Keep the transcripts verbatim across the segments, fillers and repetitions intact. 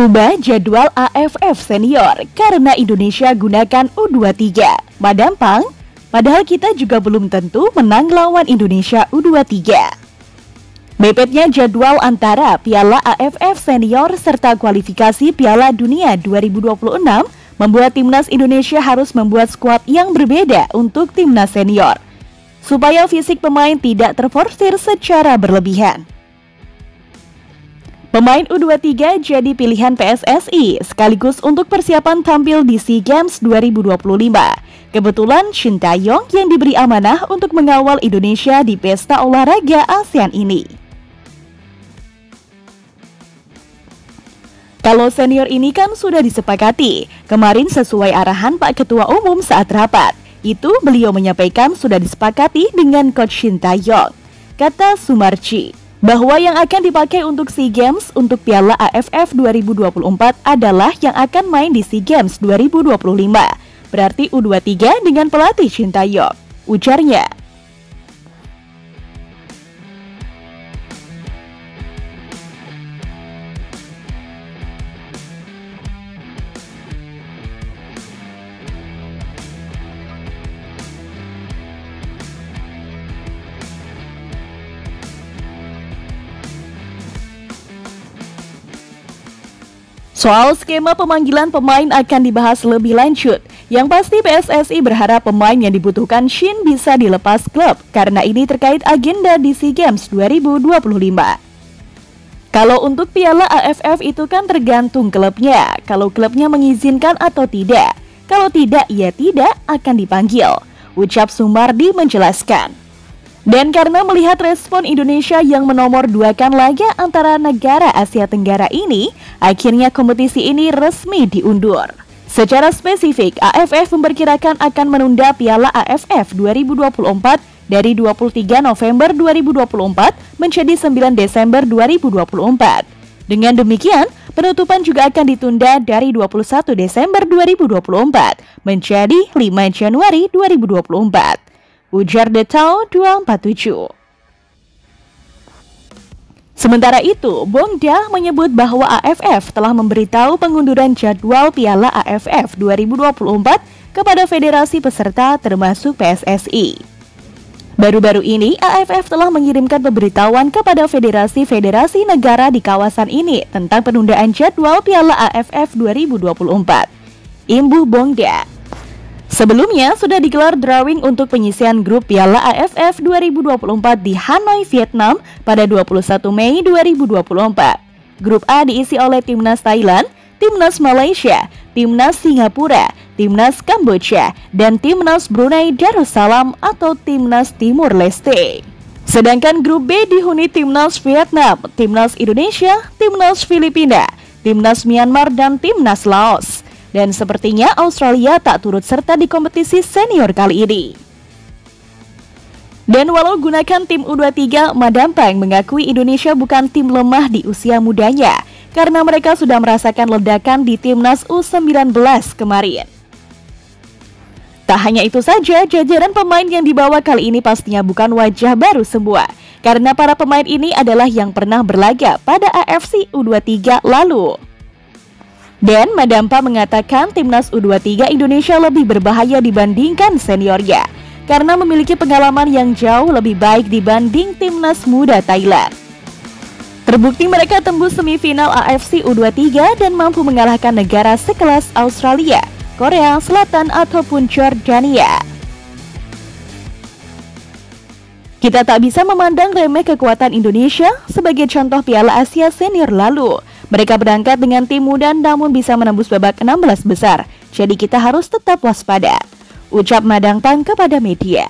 Ubah jadwal A F F senior karena Indonesia gunakan U dua puluh tiga. Madampang, padahal kita juga belum tentu menang lawan Indonesia U dua puluh tiga. Mepetnya jadwal antara Piala A F F senior serta kualifikasi Piala Dunia dua ribu dua puluh enam membuat timnas Indonesia harus membuat skuad yang berbeda untuk timnas senior, supaya fisik pemain tidak terforsir secara berlebihan. Pemain U dua puluh tiga jadi pilihan P S S I sekaligus untuk persiapan tampil di SEA Games dua ribu dua puluh lima. Kebetulan Shin Tae-yong yang diberi amanah untuk mengawal Indonesia di pesta olahraga ASEAN ini. Kalau senior ini kan sudah disepakati kemarin sesuai arahan Pak Ketua Umum saat rapat. Itu beliau menyampaikan sudah disepakati dengan Coach Shin Tae-yong. Kata Sumarji, bahwa yang akan dipakai untuk SEA Games untuk Piala A F F dua ribu dua puluh empat adalah yang akan main di SEA Games dua ribu dua puluh lima. Berarti U dua puluh tiga dengan pelatih Shin Tae-yong, ujarnya. Soal skema pemanggilan pemain akan dibahas lebih lanjut. Yang pasti P S S I berharap pemain yang dibutuhkan Shin bisa dilepas klub karena ini terkait agenda di SEA Games dua ribu dua puluh lima. Kalau untuk Piala A F F itu kan tergantung klubnya, kalau klubnya mengizinkan atau tidak. Kalau tidak, ya tidak akan dipanggil, ucap Sumardi menjelaskan. Dan karena melihat respon Indonesia yang menomor duakan laga antara negara Asia Tenggara ini, akhirnya kompetisi ini resmi diundur. Secara spesifik, A F F memperkirakan akan menunda Piala A F F dua ribu dua puluh empat dari dua puluh tiga November dua ribu dua puluh empat menjadi sembilan Desember dua ribu dua puluh empat. Dengan demikian, penutupan juga akan ditunda dari dua puluh satu Desember dua ribu dua puluh empat menjadi lima Januari dua ribu dua puluh empat. Ujar Detail dua empat tujuh. Sementara itu, Bongda menyebut bahwa A F F telah memberitahu pengunduran jadwal Piala A F F dua ribu dua puluh empat kepada federasi peserta termasuk P S S I. Baru-baru ini, A F F telah mengirimkan pemberitahuan kepada federasi-federasi negara di kawasan ini tentang penundaan jadwal Piala A F F dua ribu dua puluh empat. Imbuh Bongda. Sebelumnya sudah digelar drawing untuk penyisian grup Piala A F F dua ribu dua puluh empat di Hanoi, Vietnam pada dua puluh satu Mei dua ribu dua puluh empat. Grup A diisi oleh Timnas Thailand, Timnas Malaysia, Timnas Singapura, Timnas Kamboja, dan Timnas Brunei Darussalam atau Timnas Timur Leste. Sedangkan grup B dihuni Timnas Vietnam, Timnas Indonesia, Timnas Filipina, Timnas Myanmar, dan Timnas Laos. Dan sepertinya Australia tak turut serta di kompetisi senior kali ini. Dan walau gunakan tim U dua puluh tiga, Madampang mengakui Indonesia bukan tim lemah di usia mudanya karena mereka sudah merasakan ledakan di Timnas U sembilan belas kemarin. Tak hanya itu saja, jajaran pemain yang dibawa kali ini pastinya bukan wajah baru semua, karena para pemain ini adalah yang pernah berlaga pada A F C U dua puluh tiga lalu. Dan Madampa mengatakan timnas U dua puluh tiga Indonesia lebih berbahaya dibandingkan seniornya karena memiliki pengalaman yang jauh lebih baik dibanding timnas muda Thailand. Terbukti mereka tembus semifinal A F C U dua puluh tiga dan mampu mengalahkan negara sekelas Australia, Korea Selatan ataupun Jordania. Kita tak bisa memandang remeh kekuatan Indonesia sebagai contoh Piala Asia Senior lalu. Mereka berangkat dengan tim muda namun bisa menembus babak enam belas besar. Jadi kita harus tetap waspada, ucap Madangpang kepada media.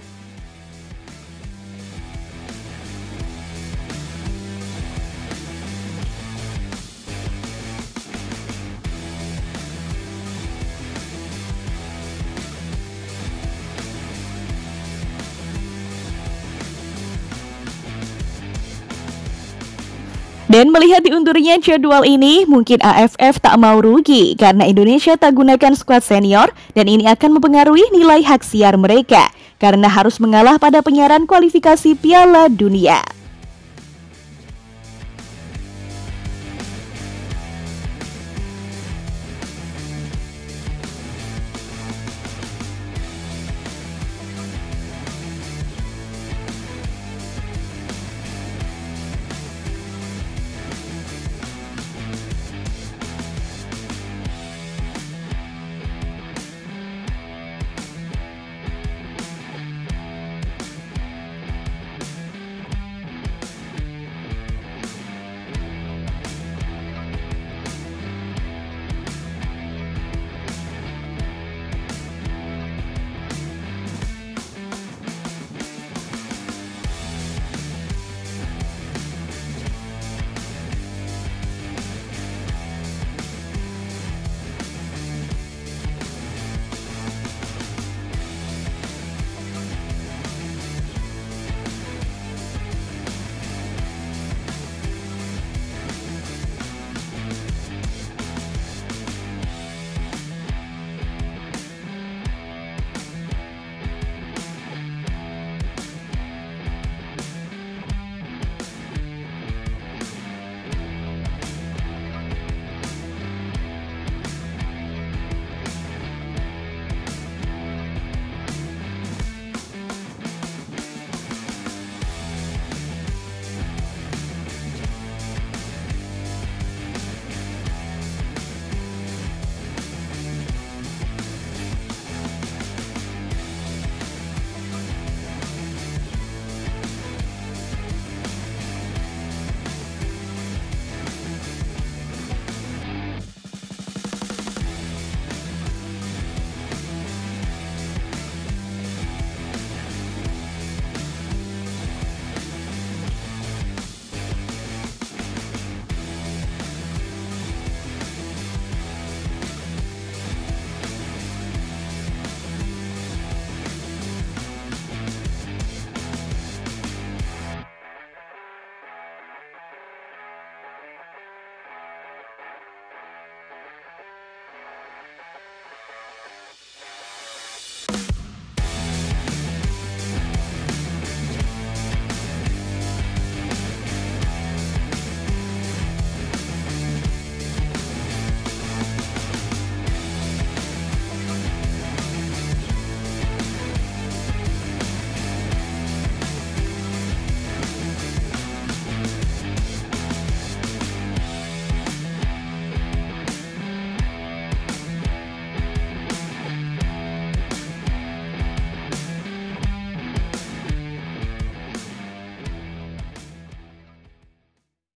Dan melihat diundurnya jadwal ini, mungkin A F F tak mau rugi karena Indonesia tak gunakan skuad senior dan ini akan mempengaruhi nilai hak siar mereka karena harus mengalah pada penyiaran kualifikasi Piala Dunia.